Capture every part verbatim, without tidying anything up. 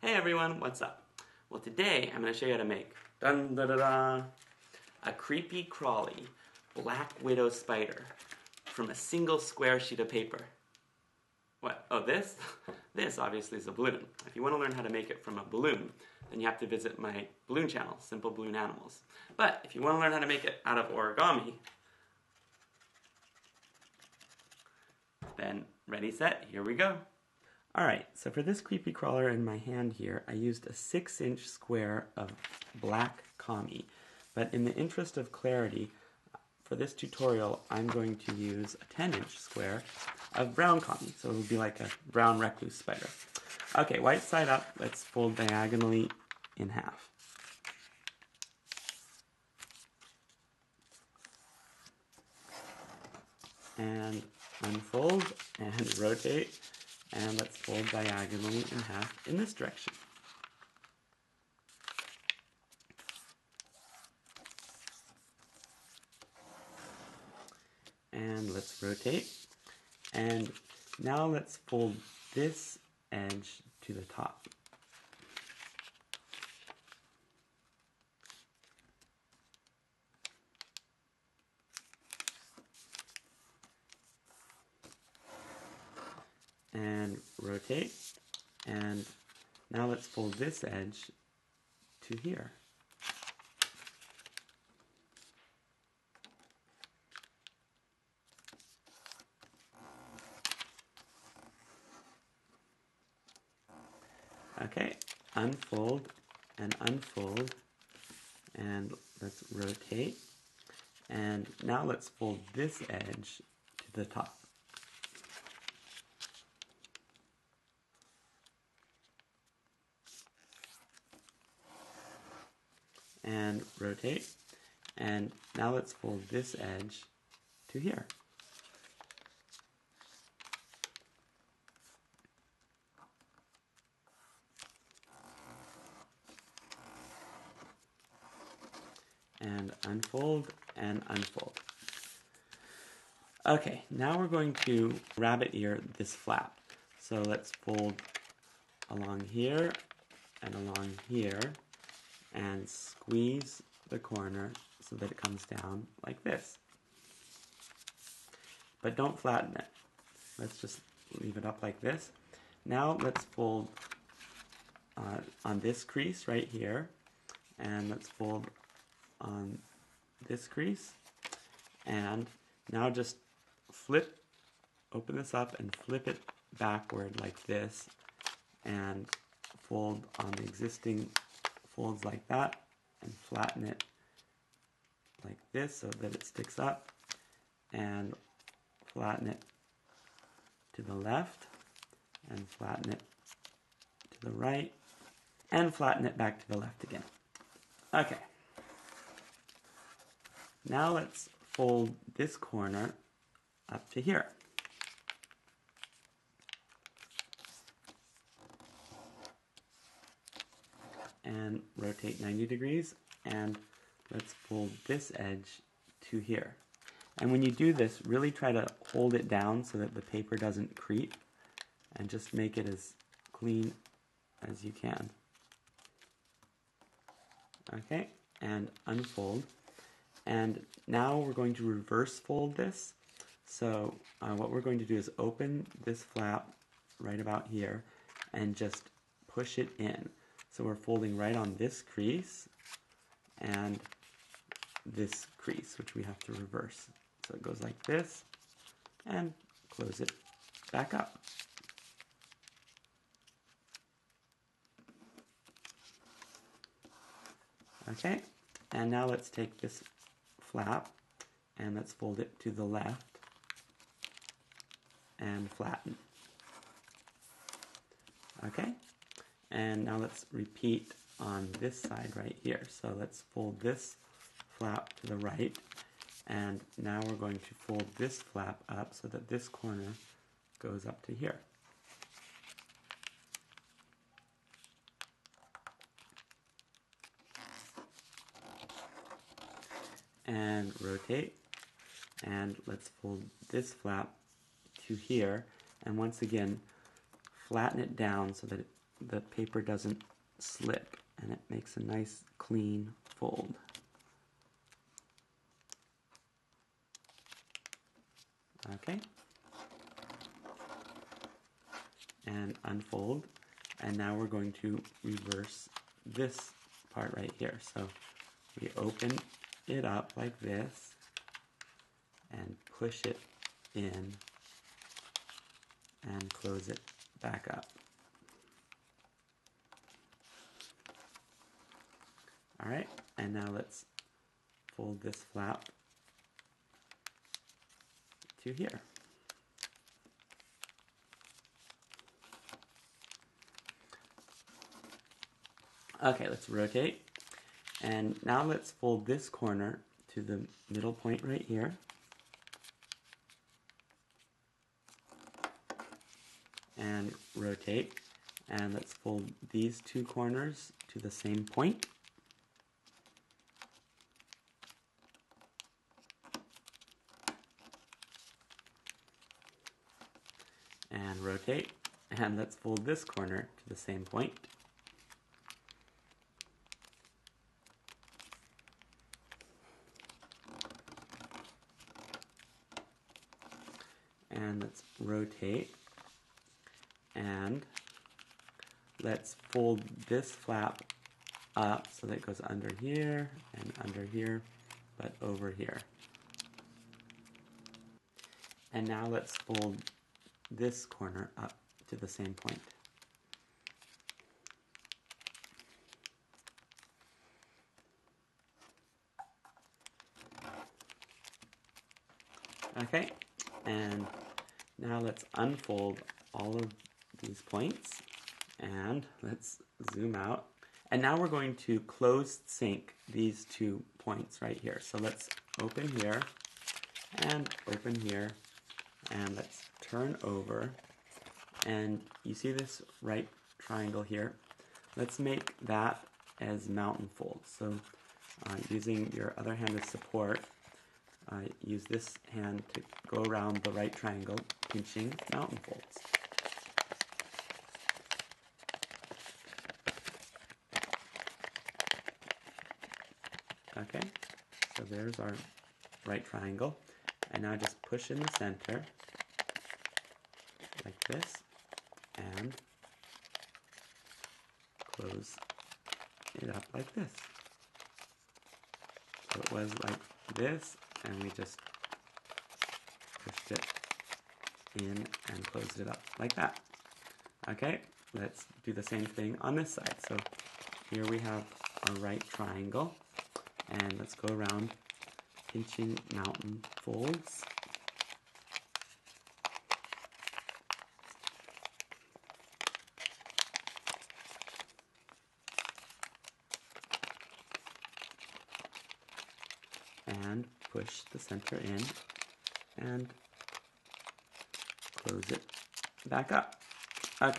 Hey everyone, what's up? Well, today I'm going to show you how to make dun, da, da, da, a creepy crawly black widow spider from a single square sheet of paper. What? Oh, this? This obviously is a balloon. If you want to learn how to make it from a balloon, then you have to visit my balloon channel, Simple Balloon Animals. But if you want to learn how to make it out of origami, then ready, set, here we go. Alright, so for this creepy crawler in my hand here, I used a six inch square of black kami. But in the interest of clarity, for this tutorial, I'm going to use a ten inch square of brown kami. So it will be like a brown recluse spider. Okay, white side up, let's fold diagonally in half. And unfold and rotate. And let's fold diagonally in half in this direction. And let's rotate. And now let's fold this edge to the top. And rotate, and now let's fold this edge to here. Okay, unfold and unfold, and let's rotate, and now let's fold this edge to the top. And rotate, and now let's fold this edge to here. And unfold and unfold. Okay, now we're going to rabbit ear this flap. So let's fold along here and along here, and squeeze the corner so that it comes down like this. But don't flatten it. Let's just leave it up like this. Now let's fold uh, on this crease right here, and let's fold on this crease, and now just flip, open this up and flip it backward like this, and fold on the existing folds like that, and flatten it like this so that it sticks up, and flatten it to the left, and flatten it to the right, and flatten it back to the left again. Okay. Now let's fold this corner up to here. And rotate ninety degrees, and let's fold this edge to here. And when you do this, really try to hold it down so that the paper doesn't creep, and just make it as clean as you can. Okay, and unfold. And now we're going to reverse fold this. So uh, what we're going to do is open this flap right about here and just push it in. So we're folding right on this crease and this crease, which we have to reverse. So it goes like this, and close it back up. Okay, and now let's take this flap and let's fold it to the left and flatten. Okay. And now let's repeat on this side right here. So let's fold this flap to the right, and now we're going to fold this flap up so that this corner goes up to here. And rotate, and let's fold this flap to here, and once again flatten it down so that it the paper doesn't slip and it makes a nice clean fold. Okay. And unfold. And now we're going to reverse this part right here. So we open it up like this and push it in and close it back up. All right, and now let's fold this flap to here. Okay, let's rotate. And now let's fold this corner to the middle point right here. And rotate. And let's fold these two corners to the same point. And rotate. And let's fold this corner to the same point. And let's rotate, and let's fold this flap up so that it goes under here and under here, but over here. And now let's fold this corner up to the same point. Okay, and now let's unfold all of these points, and let's zoom out. And now we're going to close sync these two points right here. So let's open here, and open here, and let's turn over. And you see this right triangle here? Let's make that as mountain folds. So uh, using your other hand as support, Uh, use this hand to go around the right triangle, pinching mountain folds. Okay, so there's our right triangle. And now just push in the center, like this, and close it up like this. So it was like this, and we just pushed it in and closed it up like that. Okay, let's do the same thing on this side. So here we have our right triangle, and let's go around pinching mountain folds. And push the center in and close it back up. Okay.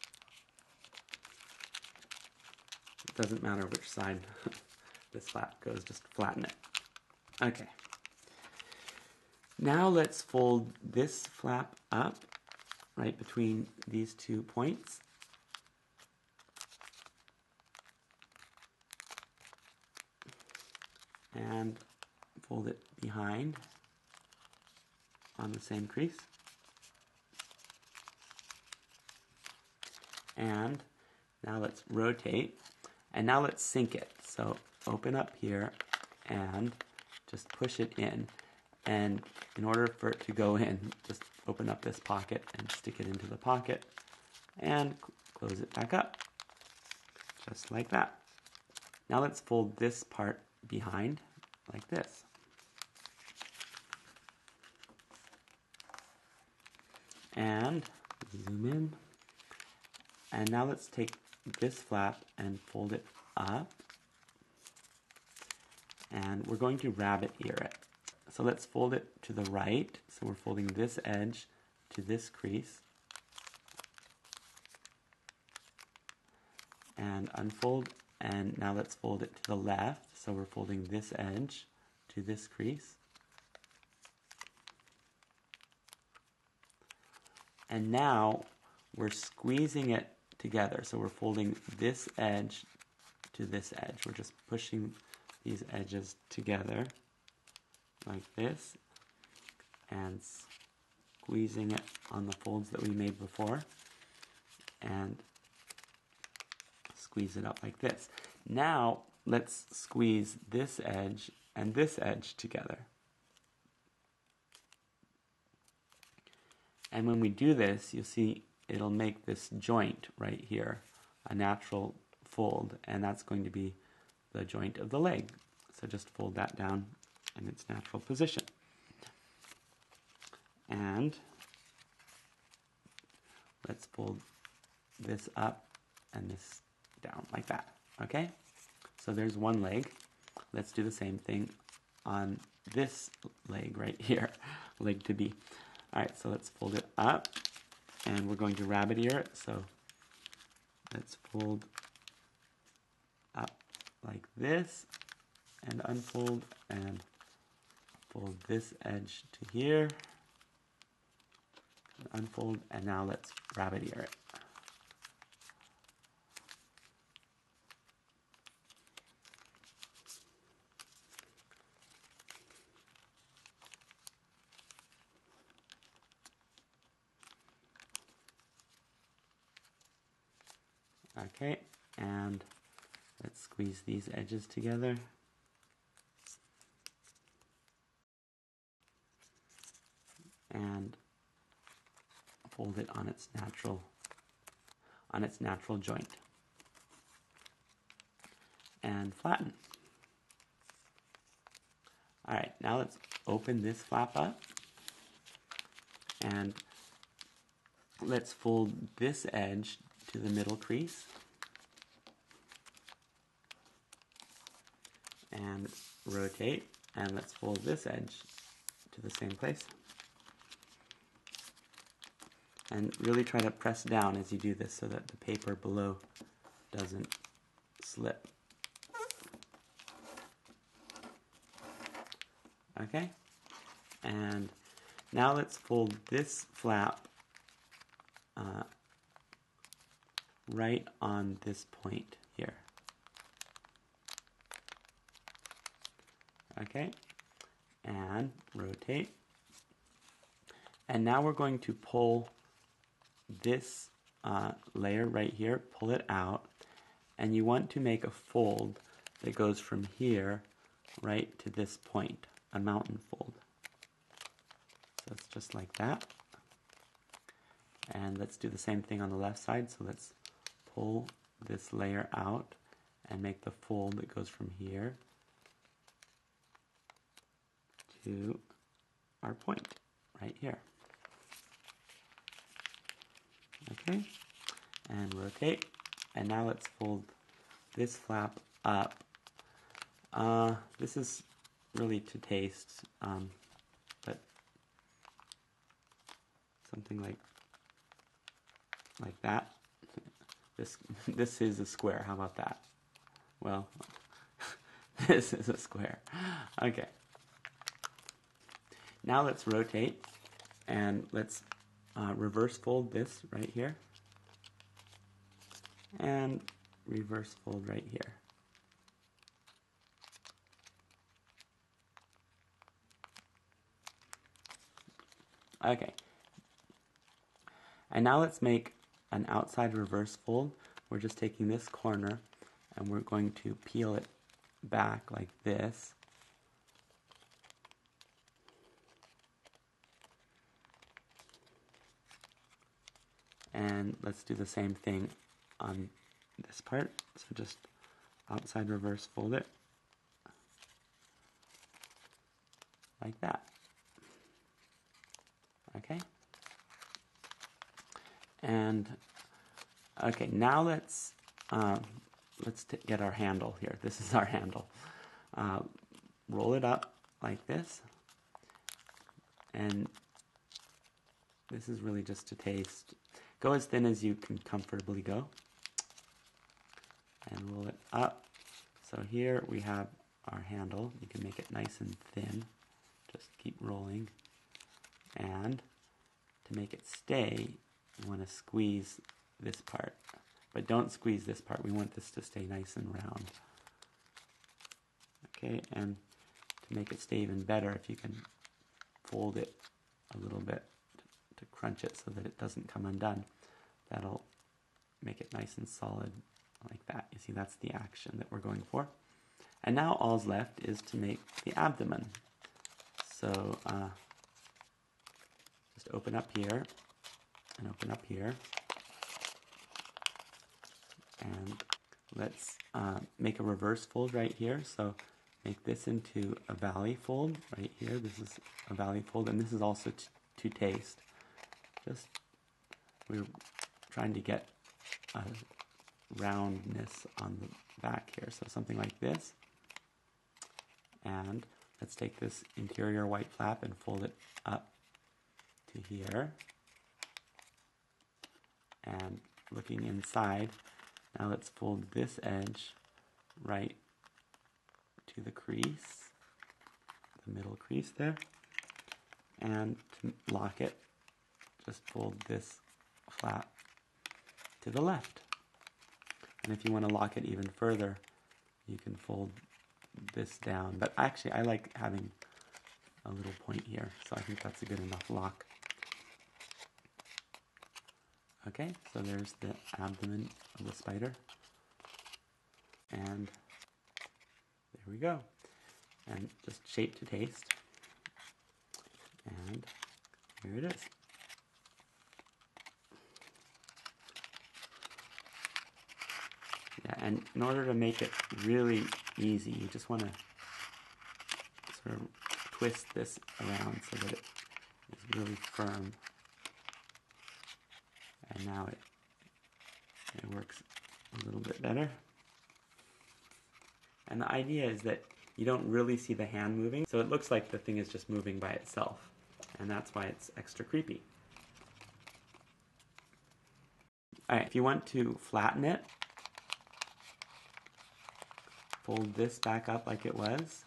It doesn't matter which side this flap goes, just flatten it. Okay. Now let's fold this flap up right between these two points. And fold it behind on the same crease. And now let's rotate, and now let's sync it. So open up here and just push it in. And in order for it to go in, just open up this pocket and stick it into the pocket and close it back up, just like that. Now let's fold this part behind like this. And zoom in. And now let's take this flap and fold it up. And we're going to rabbit ear it. So let's fold it to the right. So we're folding this edge to this crease. And unfold. And now let's fold it to the left. So we're folding this edge to this crease. And now we're squeezing it together. So we're folding this edge to this edge. We're just pushing these edges together like this and squeezing it on the folds that we made before and squeeze it up like this. Now let's squeeze this edge and this edge together. And when we do this, you'll see it'll make this joint right here a natural fold, and that's going to be the joint of the leg. So just fold that down in its natural position. And let's fold this up and this down like that. Okay? So there's one leg. Let's do the same thing on this leg right here, leg to be. All right, so let's fold it up, and we're going to rabbit ear it. So let's fold up like this, and unfold, and fold this edge to here, and unfold, and now let's rabbit ear it. Okay, and let's squeeze these edges together. And fold it on its natural on its natural joint. And flatten. All right, now let's open this flap up. And let's fold this edge to the middle crease. And rotate, and let's fold this edge to the same place. And really try to press down as you do this so that the paper below doesn't slip. Okay? And now let's fold this flap uh, right on this point here. Okay? And rotate. And now we're going to pull this uh, layer right here, pull it out, and you want to make a fold that goes from here right to this point, a mountain fold. So it's just like that. And let's do the same thing on the left side. So let's pull this layer out and make the fold that goes from here to our point right here. Okay, and rotate, and now let's fold this flap up. Uh, this is really to taste, um, but something like like that. This this is a square. How about that? Well, this is a square. Okay. Now let's rotate, and let's uh, reverse fold this right here, and reverse fold right here. Okay. And now let's make an outside reverse fold. We're just taking this corner and we're going to peel it back like this. And let's do the same thing on this part. So just outside reverse fold it like that. Okay. And okay, now let's um, let's t get our handle here. This is our handle. Uh, roll it up like this, and this is really just to taste. Go as thin as you can comfortably go, and roll it up. So here we have our handle. You can make it nice and thin. Just keep rolling, and to make it stay, you want to squeeze this part But don't squeeze this part. We want this to stay nice and round. Okay, and to make it stay even better, if you can fold it a little bit to, to crunch it so that it doesn't come undone, that'll make it nice and solid like that. You see, that's the action that we're going for. And now all's left is to make the abdomen. So uh, just open up here and open up here. And let's uh, make a reverse fold right here. So make this into a valley fold right here. This is a valley fold, and this is also t to taste. Just, we're trying to get a roundness on the back here. So something like this. And let's take this interior white flap and fold it up to here. And looking inside, now let's fold this edge right to the crease, the middle crease there. And to lock it, just fold this flap to the left. And if you want to lock it even further, you can fold this down. But actually, I like having a little point here, so I think that's a good enough lock. Okay, so there's the abdomen of the spider. And there we go. And just shape to taste. And here it is. Yeah, and in order to make it really easy, you just want to sort of twist this around so that it is really firm. And now it, it works a little bit better. And the idea is that you don't really see the hand moving, so it looks like the thing is just moving by itself. And that's why it's extra creepy. Alright, if you want to flatten it, fold this back up like it was,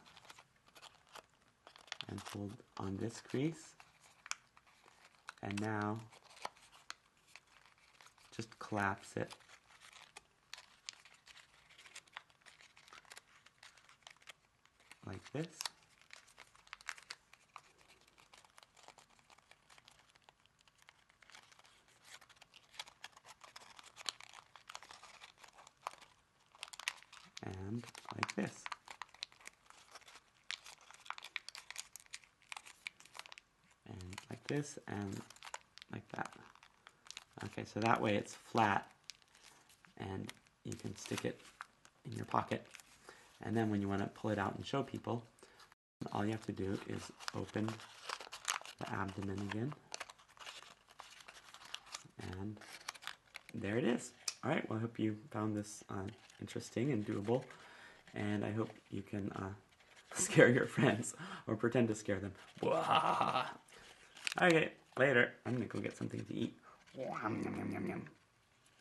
and fold on this crease. And now just collapse it like this. And like this. And like this, and like that. Okay, so that way it's flat, and you can stick it in your pocket. And then when you want to pull it out and show people, all you have to do is open the abdomen again. And there it is. All right, well, I hope you found this uh, interesting and doable. And I hope you can uh, scare your friends or pretend to scare them. Okay, later. I'm going to go get something to eat. Yum, yum, yum, yum, yum.